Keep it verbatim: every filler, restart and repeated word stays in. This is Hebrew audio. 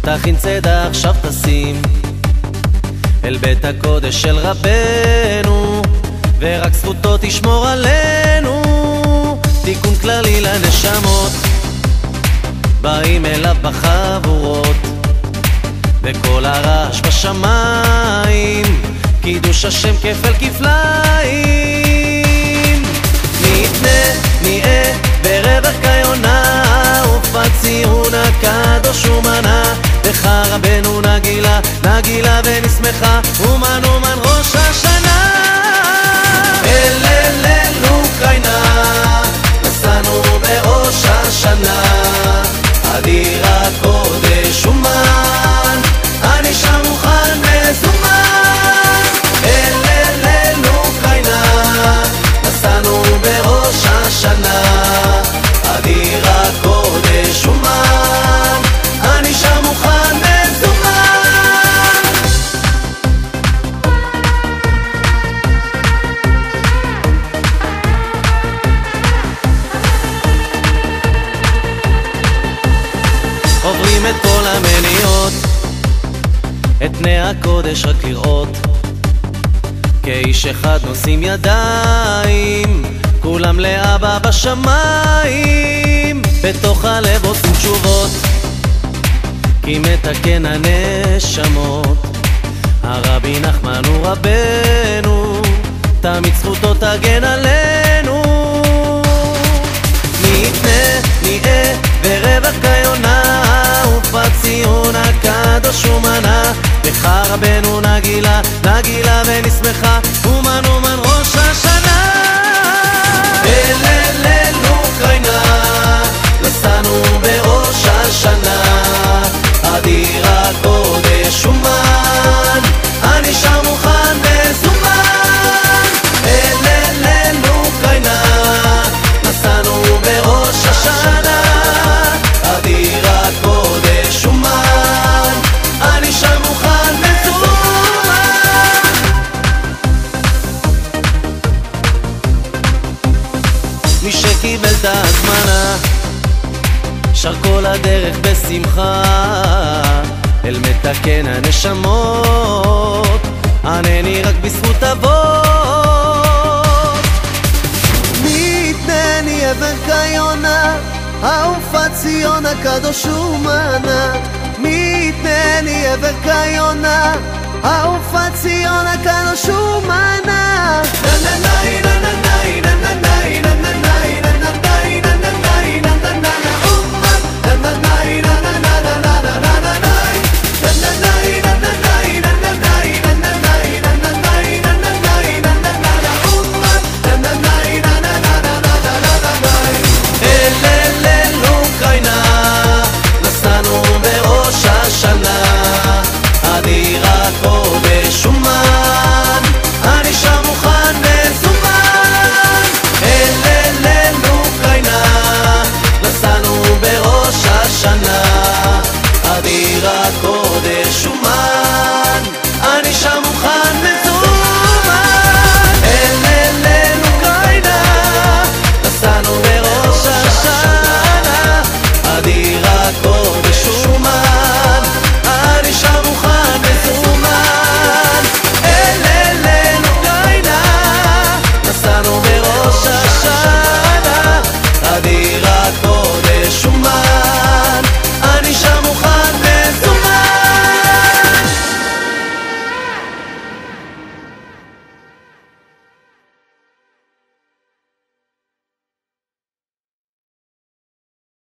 תכין צידה עכשיו תשים אל בית הקודש של רבנו, ורק זכותו תשמור עלינו. תיקון כללי לנשמות באים אליו בחבורות, וכל הרעש בשמיים קידוש השם כפל כפליים. נתנה נהיה ברווח כיונה, ופת ציון הקדוש ומנה, לך רבנו נגילה נגילה ונשמחה, אומן אומן ראש השנה. אל אל אלו קיינה נסענו בראש השנה, אדיר הקודש אומן אני שם מוכן מזומן. אל אל אלו קיינה נסענו בראש השנה, אדיר הקודש אומן אני שם מוכן מזומן. עוברים את כל המניות, את פני הקודש רק לראות, כאיש אחד נושאים ידיים, כולם לאבא בשמיים. בתוך הלב עושים תשובות, כי מתקן הנשמות. הרבי נחמן הוא רבנו, תמיד זכותו תגן עלינו. נתנה נהיה ברווח כיונה, ופת ציון הקדוש ומנה, לך רבנו נגילה נגילה ונשמחה, אומן אומן ראש השנה. אל אל אלו קיינה נסענו בראש השנה, אדיר הקודש אומן אני שם מוכן מזומן. אל אל אלו קיינה נסענו בראש השנה, אדיר הקודש אומן אני שם מוכן מזומן. מי שקיבל את ההזמנה שר כל הדרך בשמחה, אל מתקן הנשמות ענני רק בזכות אבות. נתנני אבן כיונה, אהופת ציון הקדוש ומנה. נתנני אבן כיונה, אהופת ציון הקדוש ומנה.